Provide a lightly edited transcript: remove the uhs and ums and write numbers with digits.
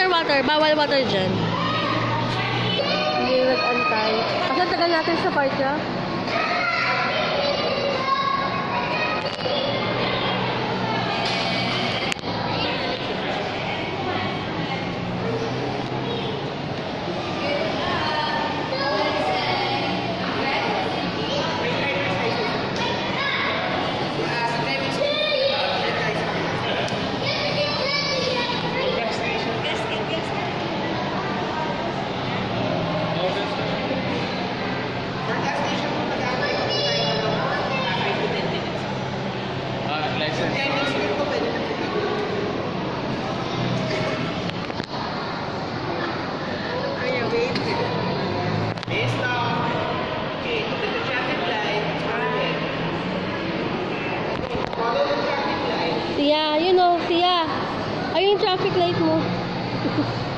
water. Bawal water dyan. Hindi nag-antay. Kasi tagal natin sa park niya. Sia, you know, Sia. Ayun yung traffic light mo.